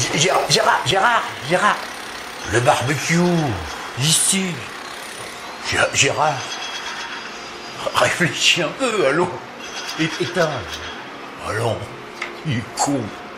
Gérard, le barbecue, ici. Gérard, réfléchis un peu, allons. Éteins. Allons, il est con.